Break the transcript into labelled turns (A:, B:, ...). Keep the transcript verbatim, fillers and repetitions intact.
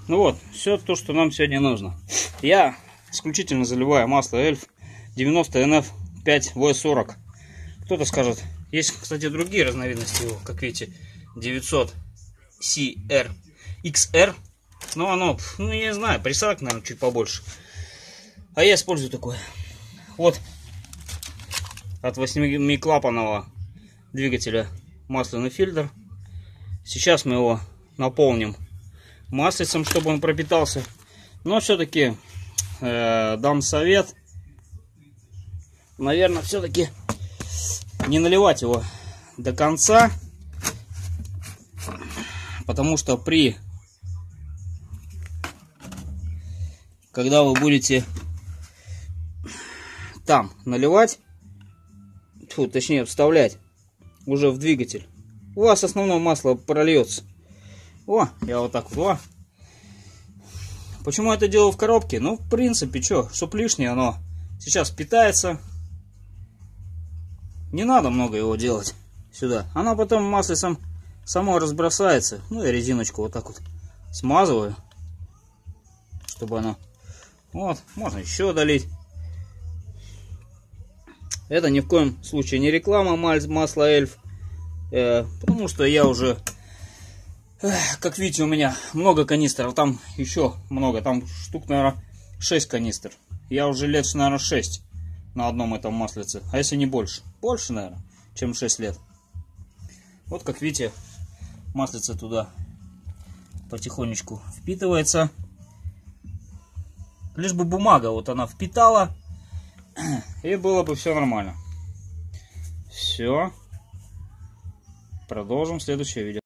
A: Ну вот, все то, что нам сегодня нужно. Я исключительно заливаю масло эльф девяносто эн эф пять вэ сорок. Кто-то скажет, есть, кстати, другие разновидности его, как видите, девятьсот си эр икс эр. Но оно, ну я не знаю, присадок, наверное, чуть побольше. А я использую такое. Вот от восьмиклапанного двигателя масляный фильтр. Сейчас мы его наполним маслицем, чтобы он пропитался. Но все-таки э, дам совет, наверное, все-таки не наливать его до конца, потому что при когда вы будете там наливать, фу, точнее вставлять уже в двигатель, у вас основное масло прольется. О, я вот так вот. О. Почему я это делаю в коробке? Ну, в принципе, что, чтоб лишнее оно сейчас питается. Не надо много его делать сюда. Оно потом маслицем само разбросается. Ну, я резиночку вот так вот смазываю, чтобы оно... Вот, можно еще долить. Это ни в коем случае не реклама масла эльф. Э, потому что я уже... Как видите, у меня много канистров, там еще много, там штук, наверное, шесть канистр. Я уже лет, наверное, шесть на одном этом маслице, а если не больше. Больше, наверное, чем шесть лет. Вот, как видите, маслице туда потихонечку впитывается. Лишь бы бумага, вот она впитала, и было бы все нормально. Все. Продолжим следующее видео.